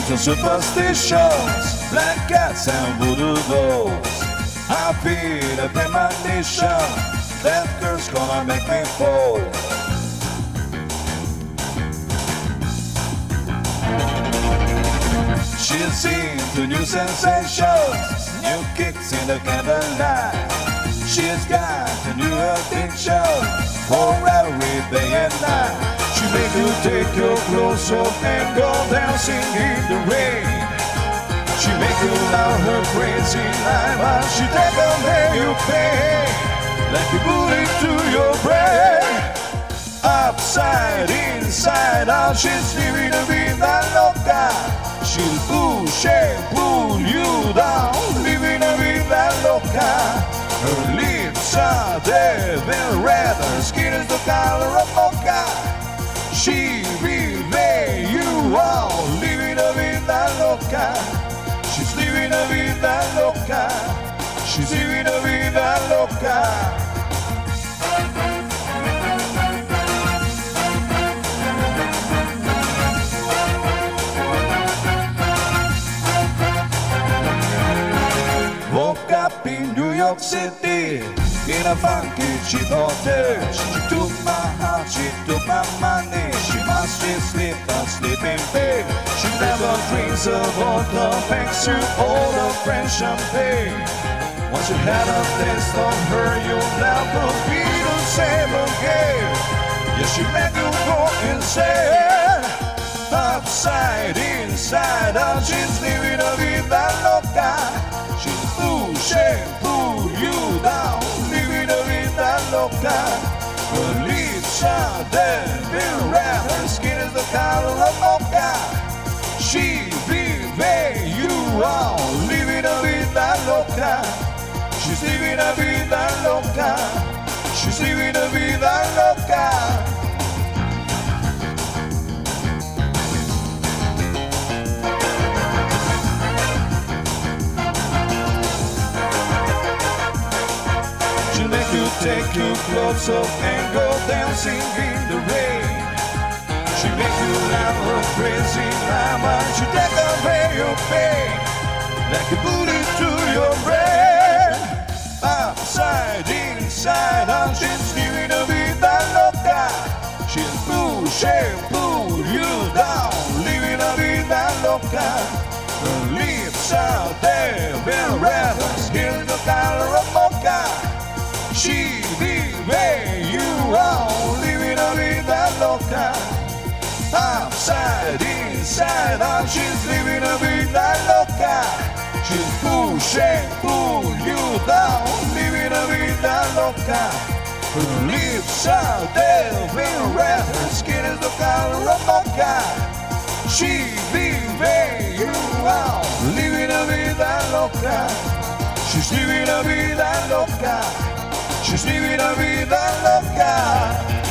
some superstitions, black cats and voodoo dolls. I feel a premonition, that girl's gonna make me fall. She's into new sensations, new kicks in the candlelight. She's got a new addiction for every day and night. She make you take your clothes off and go dancing in the rain. She make you love her crazy life, but she take away your pain like a bullet to your brain. Upside, inside out, she's living a vida loca. She'll push and pull you down, living a vida loca. Her lips are dead and red, her skin is the color of mocha. She will lay you out, living a vida loca. She's living a vida loca. She's living a vida loca. Woke up in New York City in a funky cheap hotel. She took my heart, she took my money. She must be asleep in bed. She never drinks a vodka, makes you order French champagne. Once you had a taste of her, you'll never be the same again. Yeah, she make you go insane. Upside, inside out, she's living a vida loca. She'll push and pull you down, living a vida loca. Her lips are dead and red, her skin is the color of mocha. She will lay you out, living a vida loca. She's living a vida loca. She's living a vida loca. You take your clothes off and go dancing in the rain. She make you laugh her crazy mama. She take away your pain like a bullet to your brain. Upside, inside out, she's living a vida loca. She'll push and pull you down, living a vida loca. Her lips are dead and red, her skin is the color of mocha. She will lay you out, living a vida loca. Upside, inside out, she's living a vida loca. She'll push and pull you down, living a vida loca. Her lips are dead and red, her skin is the color of mocha. She will lay you out, living a vida loca. She's living a vida loca. She's living a vida loca.